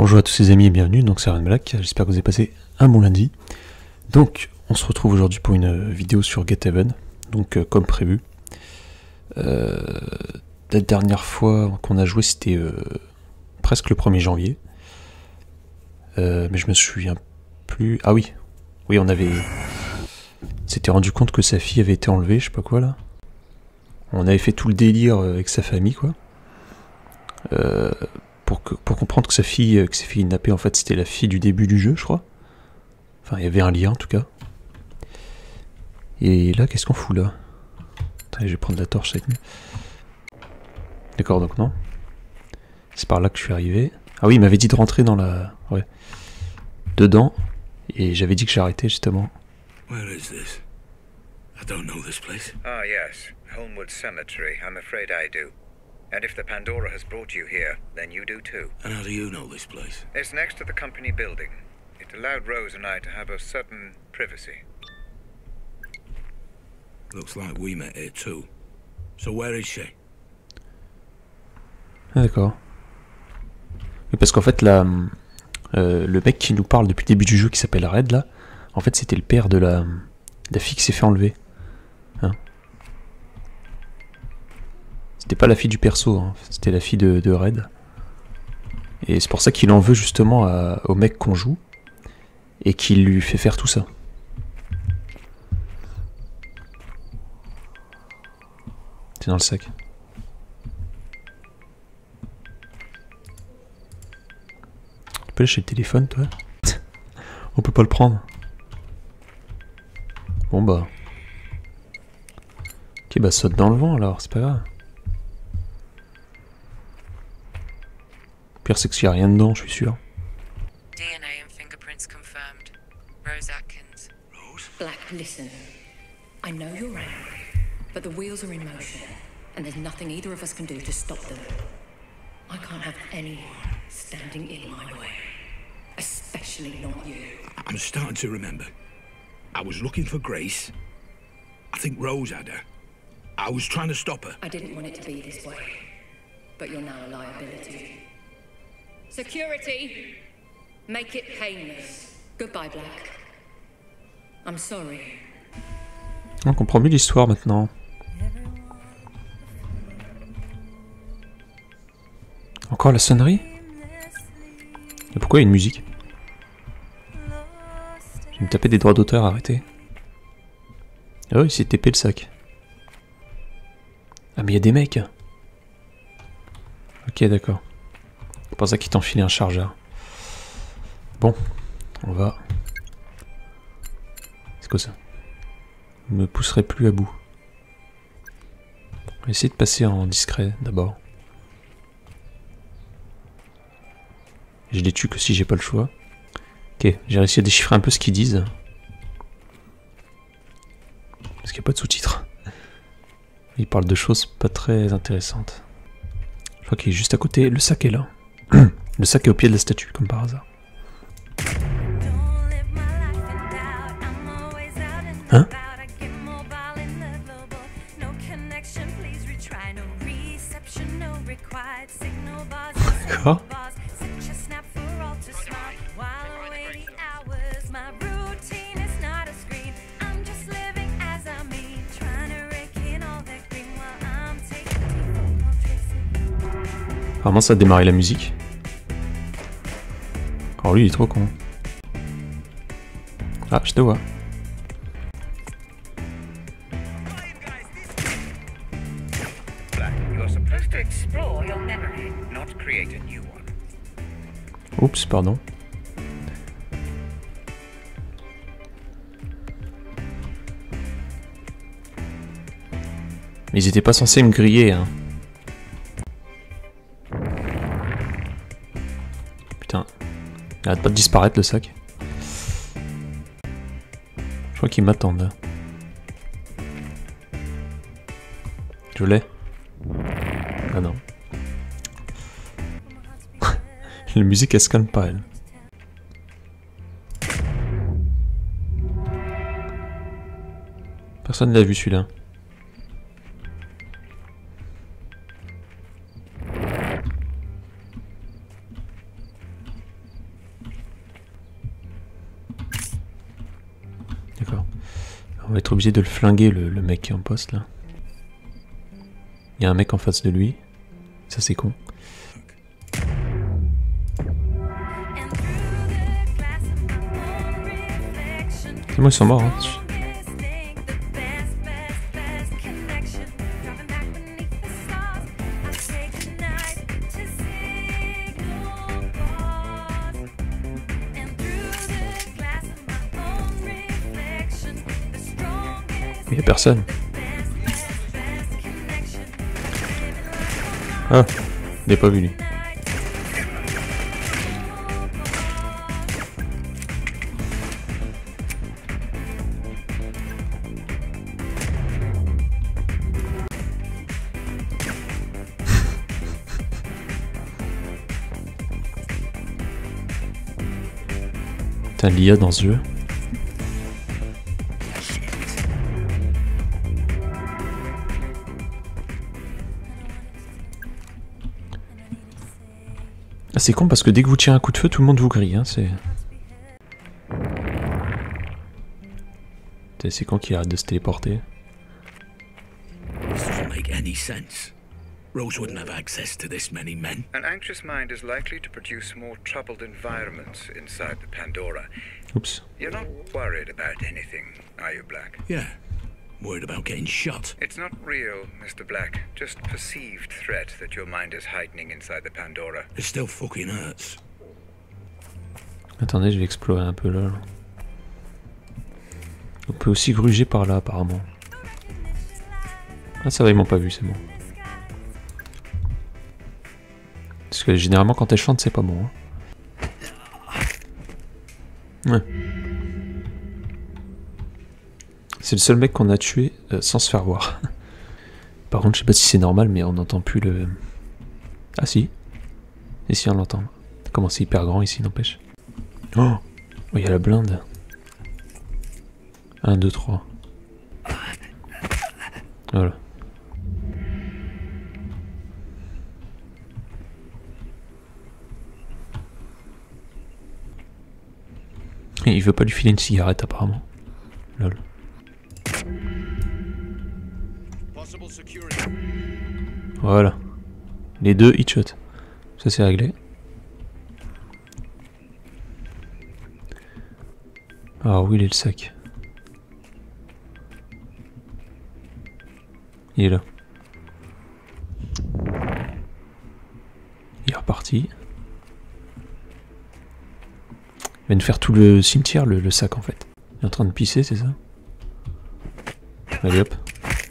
Bonjour à tous les amis et bienvenue, donc c'est Aaron Black, j'espère que vous avez passé un bon lundi. Donc on se retrouve aujourd'hui pour une vidéo sur Gethaven, donc comme prévu. La dernière fois qu'on a joué c'était presque le 1er janvier. Mais je me souviens plus... Ah oui, oui on avait... s'était rendu compte que sa fille avait été enlevée, je sais pas quoi là. On avait fait tout le délire avec sa famille quoi. Pour comprendre que sa fille s'est fait kidnapper, en fait c'était la fille du début du jeu je crois. Enfin il y avait un lien en tout cas. Et là qu'est-ce qu'on fout là? Attends, je vais prendre la torche avec nous. D'accord, donc non. C'est par là que je suis arrivé. Ah oui il m'avait dit de rentrer dans la... Ouais. Dedans. Et j'avais dit que j'arrêtais justement. Where is this? I don't know this place. Ah yes, Holmwood Cemetery. I'm afraid I do. And if the Pandora has brought you here, then you do too. And how do you know this place? It's next to the company building. It allowed Rose and I to have a certain privacy. Looks like we met here too. So where is she? Ah d'accord. Oui, parce qu'en fait là, le mec qui nous parle depuis le début du jeu qui s'appelle Red là, en fait c'était le père de la fille qui s'est fait enlever. Hein, c'était pas la fille du perso, hein, c'était la fille de Red. Et c'est pour ça qu'il en veut justement au mec qu'on joue et qu'il lui fait faire tout ça. C'est dans le sac. Tu peux lâcher le téléphone toi? On peut pas le prendre. Bon bah. Ok bah saute dans le vent alors, c'est pas grave. Le pire c'est qu'il n'y a rien dedans, je suis sûr. DNA and fingerprints confirmed. Rose Atkins. Rose? Black, listen. I know you're angry, but the wheels are in motion, and there's nothing either of us can do to stop them. I can't have anyone standing in my way, especially not you. I'm starting to remember. I was looking for Grace. I think Rose had her. I was trying to stop her. I didn't want it to be this way, but you're now a liability. Security! Make it painless. Goodbye, Black. I'm sorry. On comprend mieux l'histoire maintenant. Encore la sonnerie? Et pourquoi il y a une musique? Je vais me taper des droits d'auteur, arrêtez. Ah oui, il s'est TP le sac. Ah mais il y a des mecs. Ok d'accord. C'est pour ça qu'il t'enfile un chargeur. Bon, on va... C'est quoi ça? Je me pousserai plus à bout. On va essayer de passer en discret d'abord. Je les tue que si j'ai pas le choix. Ok, j'ai réussi à déchiffrer un peu ce qu'ils disent. Parce qu'il n'y a pas de sous-titres. Ils parlent de choses pas très intéressantes. Je crois qu'il est juste à côté. Le sac est là. Le sac est au pied de la statue, comme par hasard. Hein? Quoi? Apparemment ça a démarré la musique. Oh lui il est trop con. Ah je te vois. Oups pardon. Mais ils étaient pas censés me griller hein. Putain, il arrête pas de disparaître le sac. Je crois qu'ils m'attendent. Je l'ai. Ah non. La musique elle se calme pas elle. Personne ne l'a vu celui-là. On va être obligé de le flinguer, le mec qui est en poste là. Il y a un mec en face de lui. Ça c'est con. C'est moi, ils sont morts. Hein. Il n'y a personne. Ah, je l'ai pas vu lui. T'as l'IA dans ce jeu. Ah, c'est con parce que dès que vous tirez un coup de feu, tout le monde vous grille. Hein, c'est con qu'il arrête de se téléporter. This doesn't make any sense. Rose wouldn't have access to this many men. An anxious mind is likely to produce more troubled environments inside the Pandora. Oups. You're not worried about anything, are you, Black? Yeah. Worried about getting shot. It's not real, Mr. Black. Just perceived threat that your mind is heightening inside the Pandora. It still fucking hurts. Attendez, je vais explorer un peu là. On peut aussi gruger par là apparemment. Ah ça va, ils m'ont pas vu, c'est bon. Parce que généralement quand elle chante c'est pas bon. Hein. Ouais. C'est le seul mec qu'on a tué sans se faire voir. Par contre je sais pas si c'est normal mais on n'entend plus le... Ah si. Et si on l'entend. Comment c'est hyper grand ici n'empêche. Oh, il y a la blinde. 1, 2, 3. Voilà. Et il veut pas lui filer une cigarette apparemment. Lol. Voilà. Les deux hit shot. Ça c'est réglé. Ah où il est le sac? Il est là. Il est reparti. Il va nous faire tout le cimetière, le sac en fait. Il est en train de pisser, c'est ça? Allez hop.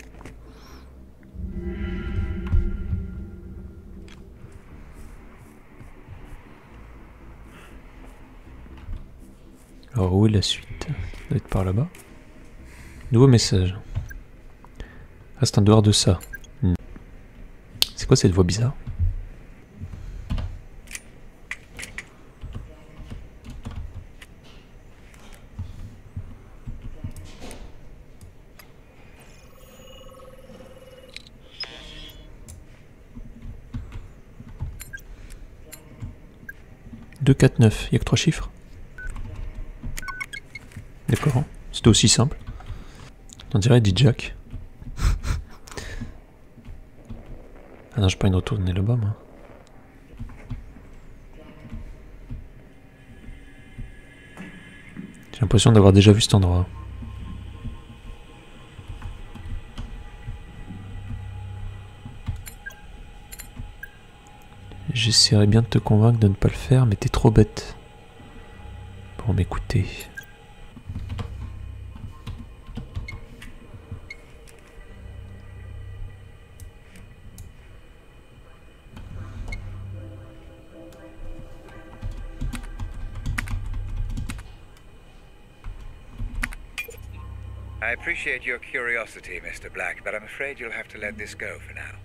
Alors où est la suite? Ça doit être par là-bas. Nouveau message. Ah c'est en dehors de ça. C'est quoi cette voix bizarre? « 2, 4, 9 », il n'y a que 3 chiffres. D'accord, c'était aussi simple. On dirait dit Jack. Ah non, j'ai pas envie de retourner là-bas, moi. J'ai l'impression d'avoir déjà vu cet endroit. J'essaierai bien de te convaincre de ne pas le faire, mais t'es trop bête pour m'écouter. I appreciate your curiosity, Mr. Black, but I'm afraid you'll have to let this go for now.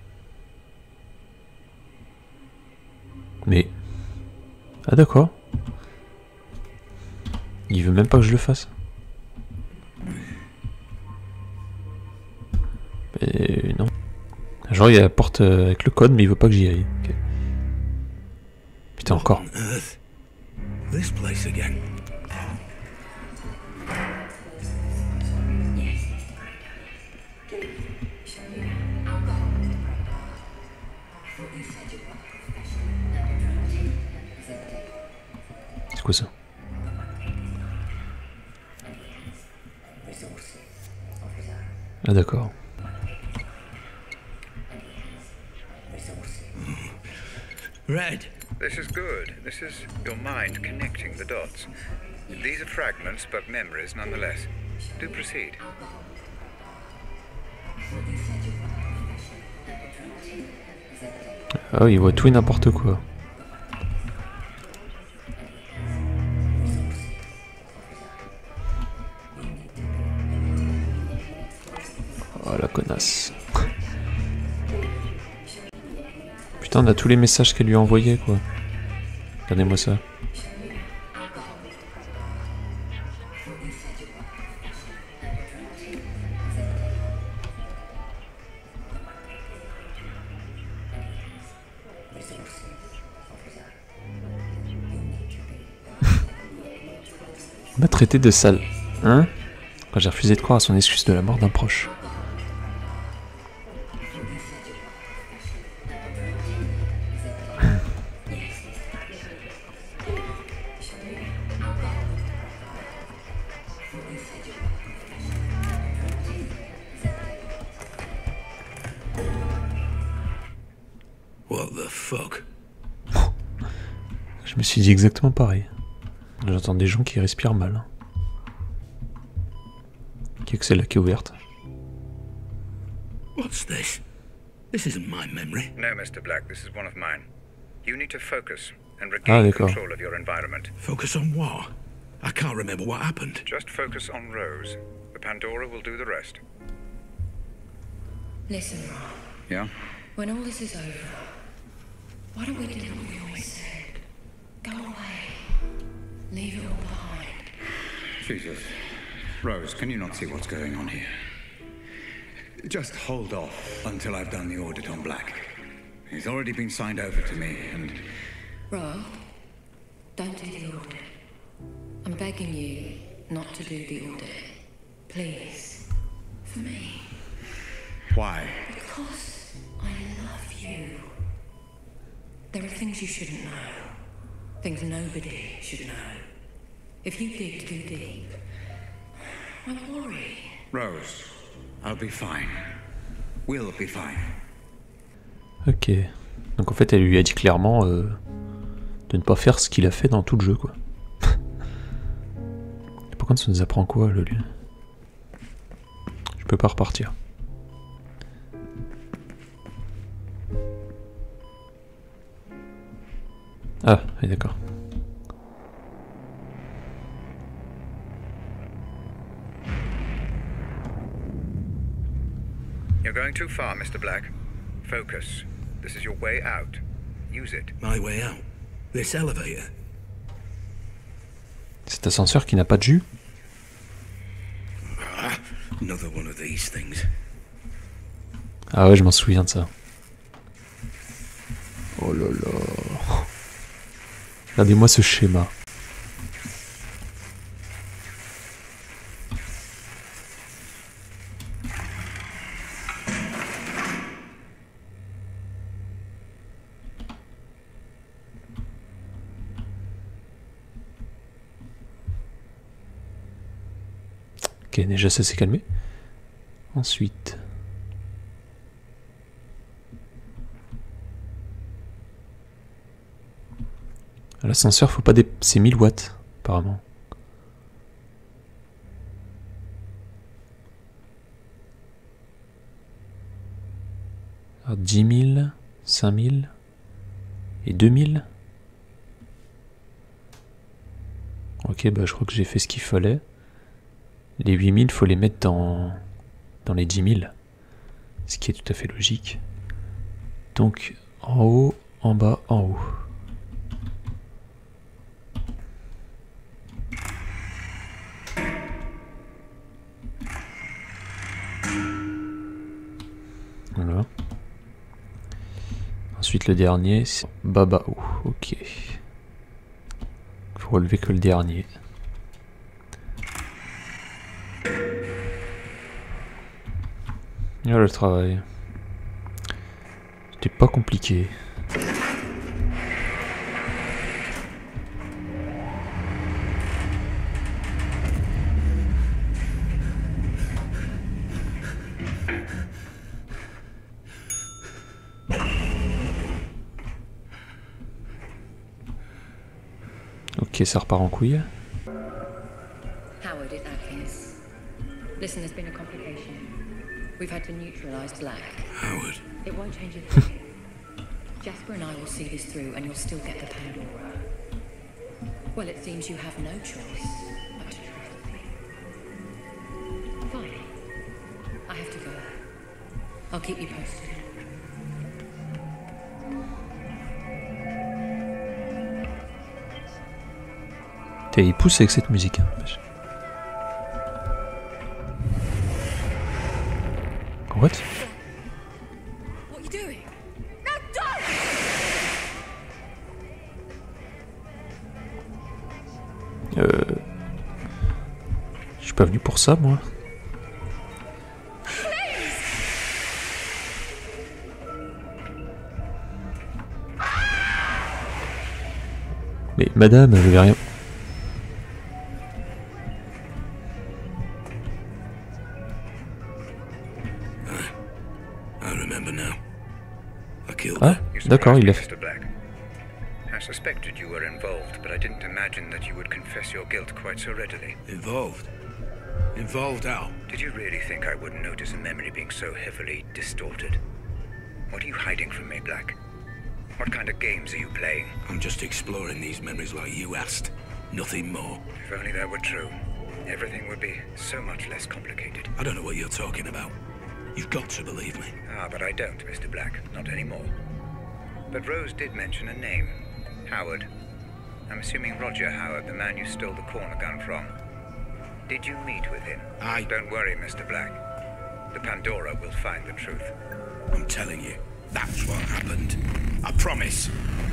Mais... Ah d'accord. Il veut même pas que je le fasse. Mais non. Genre il y a la porte avec le code mais il veut pas que j'y aille. Okay. Putain encore. This place again. C'est quoi ça? Ah d'accord. Red. This is good. This is your mind connecting the dots. These are fragments, but memories nonetheless. Do proceed. Ah oui, il voit tout et n'importe quoi. Oh la connasse. Putain, on a tous les messages qu'elle lui a envoyés quoi. Regardez-moi ça. On m'a traité de sale. Hein? Quand j'ai refusé de croire à son excuse de la mort d'un proche. What the fuck? Je me suis dit exactement pareil. J'entends des gens qui respirent mal. Qui est que celle-là qui est ouverte? What's this? This isn't my memory. No, Mr. Black, this is one of mine. You need to focus and Ah, regain d'accord. control of your environment. Focus on what? I can't remember what happened. Just focus on Rose. The Pandora will do the rest. Listen, Rob. Yeah? When all this is over, why don't we do what we always said? Go away. Leave it all behind. Jesus. Rose, can you not see what's going on here? Just hold off until I've done the audit on Black. He's already been signed over to me, and... Rob, don't do the audit. I'm begging you not to do the audit. Please. For me. Why? Because I love you. There are things you shouldn't know. Things nobody should know. If you dig too deep, I worry. Rose, I'll be fine. We'll be fine. Ok. Donc en fait elle lui a dit clairement de ne pas faire ce qu'il a fait dans tout le jeu quoi. Par contre ça nous apprend quoi le lieu? Je peux pas repartir. Ah, oui d'accord. You're going too far, Mr. Black. Focus. This is your way out. Use it. My way out. This elevator. Cet ascenseur qui n'a pas de jus? Ah, another one of these things. Ah ouais, je m'en souviens de ça. Oh là là. Regardez-moi ce schéma. Ok, déjà ça s'est calmé. Ensuite... L'ascenseur, faut pas c'est 1000 watts, apparemment. Alors 10 000, 5 000 et 2000. Ok, bah je crois que j'ai fait ce qu'il fallait. Les 8000, faut les mettre dans les 10 000. Ce qui est tout à fait logique. Donc, en haut, en bas, en haut. Voilà. Ensuite le dernier, c'est Babao. Ok. Faut relever que le dernier. Voilà le travail. C'était pas compliqué. Ok, ça repart en couille. Howard, it's Atkins. Listen, there's been a complication. We've had to neutralize Black. Howard. It won't change a thing. Jasper and I will see this through, and you'll still get the Pandora. Well, it seems you have no choice but to trust me. Fine. I have to go. I'll keep you posted. Il pousse avec cette musique. Hein. What? What are you doing? No, don't! Je suis pas venu pour ça, moi. Mais madame, elle avait rien. Ah, d'accord, il l'a fait. I suspected you were involved, but I didn't imagine that you would confess your guilt quite so readily. Involved? Involved how? Did you really think I wouldn't notice a memory being so heavily distorted? What are you hiding from me, Black? What kind of games are you playing? I'm just exploring these memories like you asked. Nothing more. If only that were true, everything would be so much less complicated. I don't know what you're talking about. You've got to believe me. Ah, but I don't, Mr. Black. Not anymore. But Rose did mention a name. Howard. I'm assuming Roger Howard, the man you stole the corner gun from. Did you meet with him? Don't worry, Mr. Black. The Pandora will find the truth. I'm telling you, that's what happened. I promise.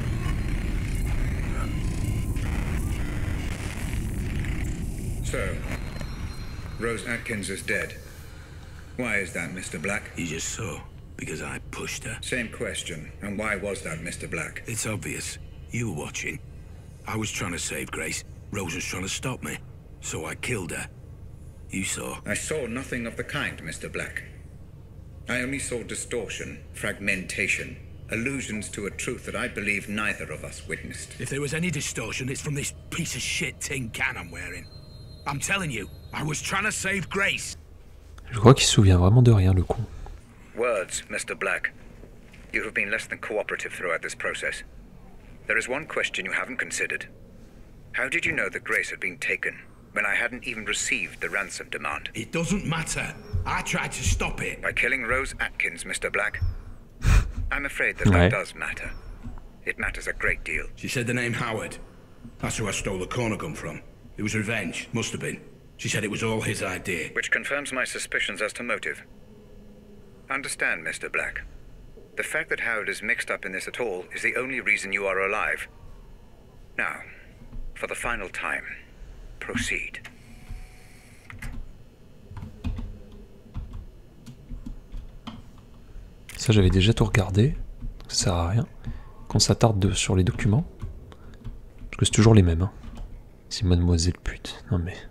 So, Rose Atkins is dead. Why is that, Mr. Black? You just saw, because I pushed her. Same question. And why was that, Mr. Black? It's obvious. You were watching. I was trying to save Grace. Rose was trying to stop me. So I killed her. You saw. I saw nothing of the kind, Mr. Black. I only saw distortion, fragmentation, allusions to a truth that I believe neither of us witnessed. If there was any distortion, it's from this piece of shit tin can I'm wearing. I'm telling you, I was trying to save Grace. Je crois qu'il se souvient vraiment de rien, le con. Words, Mr. Black. You have been less than cooperative throughout this process. There is one question you haven't considered. How did you know that Grace had been taken when I hadn't even received the ransom demand? It doesn't matter. I tried to stop it. By killing Rose Atkins, Mr. Black? I'm afraid that does matter. It matters a great deal. She said the name Howard. That's who I stole the corner gun from. It was revenge. Must have been. She said it was all his idea. Which confirms my suspicions as to motive. Understand, Mr. Black. The fact that Howard is mixed up in this at all is the only reason you are alive. Now, for the final time, proceed. Ça, j'avais déjà tout regardé. Ça sert à rien. Qu'on s'attarde sur les documents. Parce que c'est toujours les mêmes. Hein. C'est mademoiselle pute. Non mais...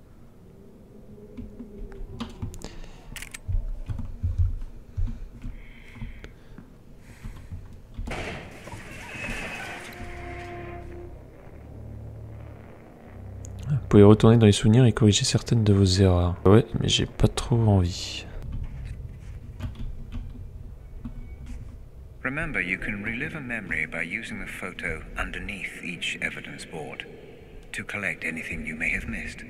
Vous pouvez retourner dans les souvenirs et corriger certaines de vos erreurs. Ouais, mais j'ai pas trop envie. Remember, you can relive a memory by using the photo underneath each evidence board to collect anything you may have missed.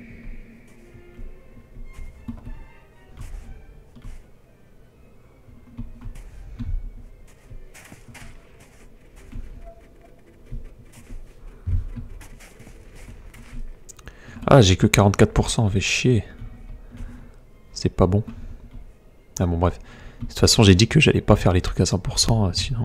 Ah, j'ai que 44%, fait chier. C'est pas bon. Ah bon, bref. De toute façon, j'ai dit que j'allais pas faire les trucs à 100%, sinon...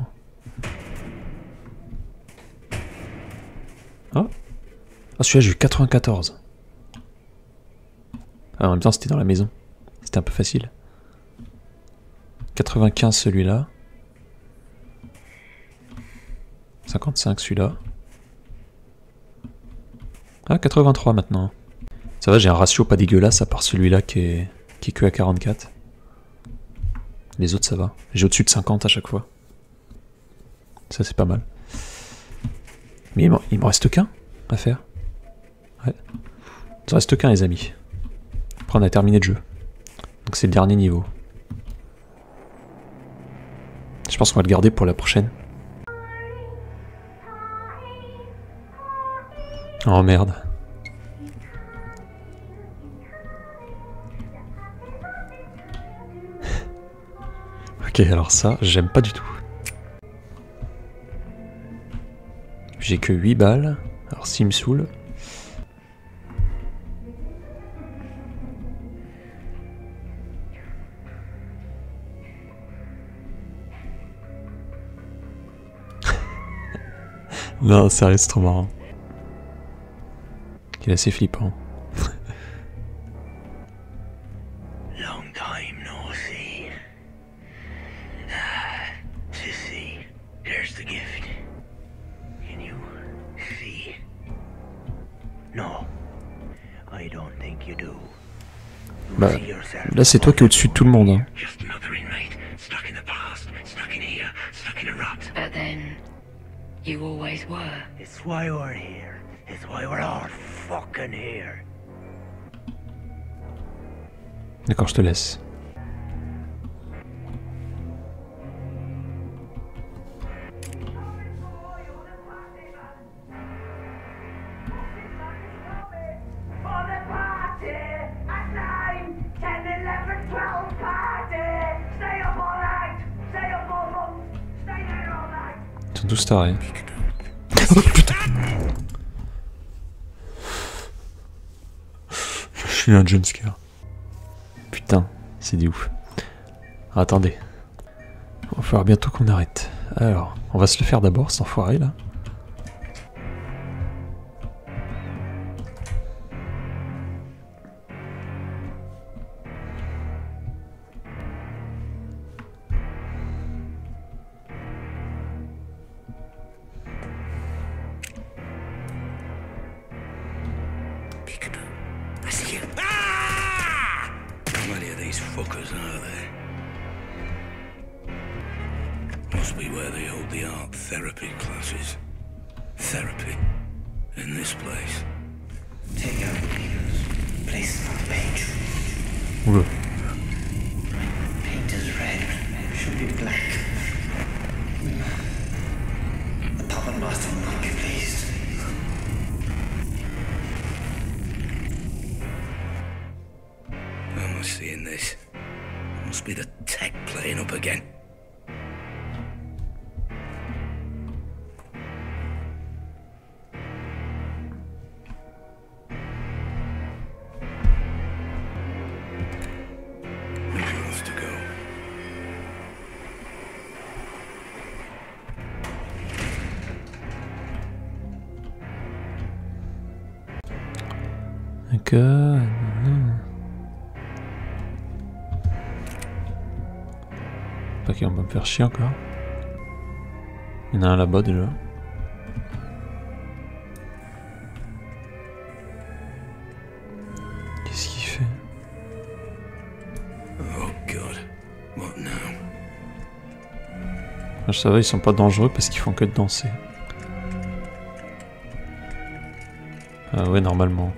Oh. Ah, celui-là, j'ai eu 94. Ah, en même temps, c'était dans la maison. C'était un peu facile. 95, celui-là. 55, celui-là. Ah, 83 maintenant. Ça va, j'ai un ratio pas dégueulasse à part celui-là qui est que à 44. Les autres, ça va. J'ai au-dessus de 50 à chaque fois. Ça, c'est pas mal. Mais il m'en reste qu'un à faire. Ouais. Il ne reste qu'un, les amis. Après, on a terminé le jeu. Donc c'est le dernier niveau. Je pense qu'on va le garder pour la prochaine. Oh merde. Ok, alors ça, j'aime pas du tout. J'ai que 8 balles. Alors s'il me saoule... Non, sérieux, c'est trop marrant. Il est assez flippant. Long time no see. Sissy, there's the gift. Can you see? No, I don't think you do. Bah, là c'est toi qui es au-dessus de tout le monde. Hein. Just another inmate, stuck in the past, stuck in here, stuck in a rut. But then, you always were. It's why we're here. It's why we're all fucking here. D'accord, je te laisse. Ils sont tous tarés. Oh putain! Je suis un jumpscare. Putain, c'est du ouf. Attendez. Il va falloir bientôt qu'on arrête. Alors, on va se le faire d'abord, cet enfoiré là. I see you. Ah! How many of these fuckers are there? Must be where they hold the art therapy classes. Therapy? In this place? Take out the papers. Place them on the page. Oula. Paint is red. Should be black. The puppet master will not be pleased. How am I seeing this? Must be the tech playing up again. Who wants to go? D'accord. Pas qu'on va me faire chier encore. Il y en a un là-bas déjà. Qu'est-ce qu'il fait? Oh God. What now? Ça va, ils sont pas dangereux parce qu'ils font que de danser. Ah ouais, normalement.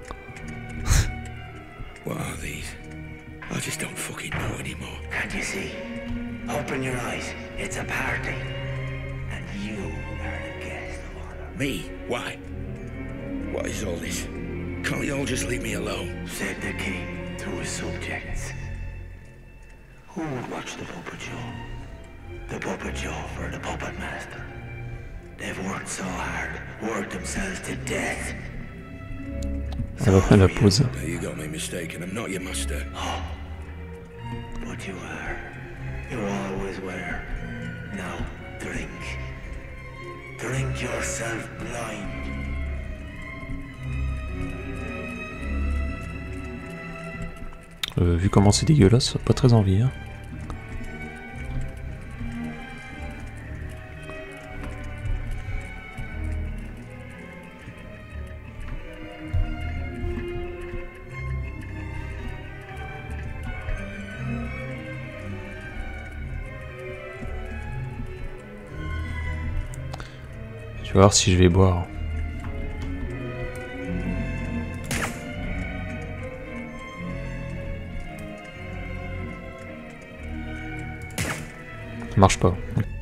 What are these? I just don't fucking know anymore. Can't you see? Open your eyes. It's a party. And you are the guest of honor. Me? Why? What is all this? Can't you all just leave me alone? Said the king through his subjects. Who would watch the puppet show? The puppet show for the puppet master. They've worked so hard, worked themselves to death. Elle va prendre la pause. Now you got me mistaken. I'm not your master. But you are. You always were. Now drink. Drink yourself blind. Vu comment c'est dégueulasse, pas très envie. Hein. Je vais voir si je vais boire. Ça marche pas.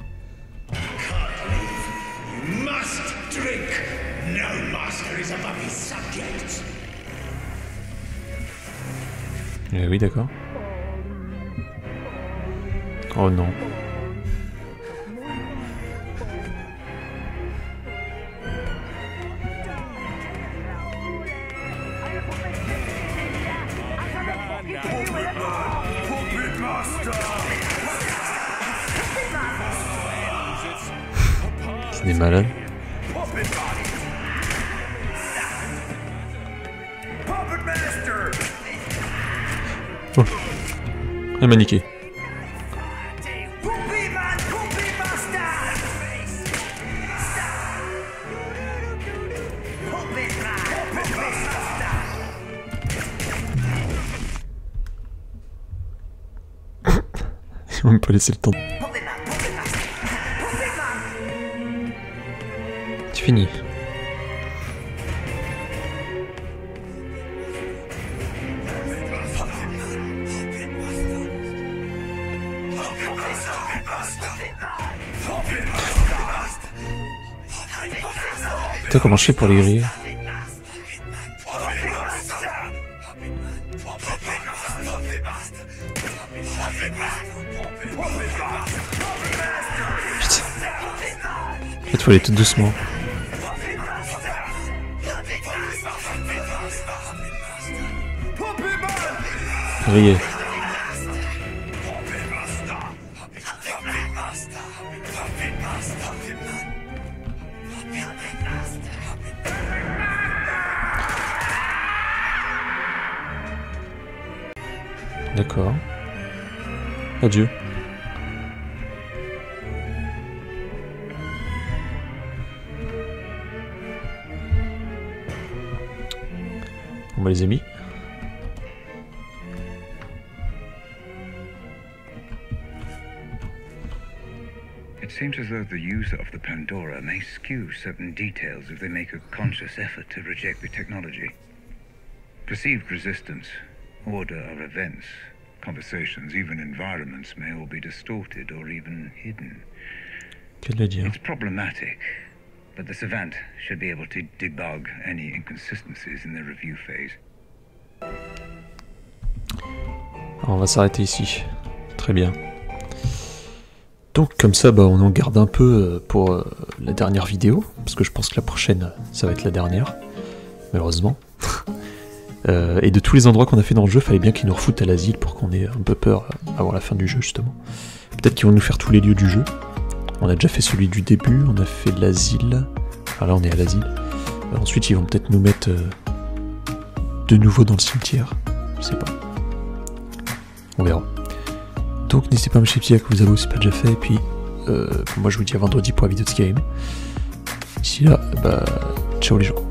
Must drink. No master is above his subjects. Oui, d'accord. Oh non. C'est des malades. Oh. Elle m'a niqué. Ils m'ont même pas laissé le temps. C'est fini. Putain, comment je fais pour les griller? Putain. En fait, faut aller tout doucement. Griller. D'accord. Adieu. Bon bah les amis. It seems as though the user of the Pandora may skew certain details if they make a conscious effort to reject the technology. Perceived resistance, order of events, conversations, even environments may all be distorted or even hidden. Que de le dire. It's problematic, but the Savant should be able to debug any inconsistencies in the review phase. Alors on va s'arrêter ici. Très bien. Donc comme ça, bah, on en garde un peu pour la dernière vidéo, parce que je pense que la prochaine, ça va être la dernière, malheureusement. Et de tous les endroits qu'on a fait dans le jeu, fallait bien qu'ils nous refoutent à l'asile pour qu'on ait un peu peur avant la fin du jeu, justement. Peut-être qu'ils vont nous faire tous les lieux du jeu. On a déjà fait celui du début, on a fait l'asile. Enfin là, on est à l'asile. Ensuite, ils vont peut-être nous mettre de nouveau dans le cimetière. Je sais pas. On verra. Donc n'hésitez pas à me chier à vous abonner si c'est pas déjà fait. Et puis, moi je vous dis à vendredi pour la vidéo de ce game. D'ici là, bah, ciao les gens.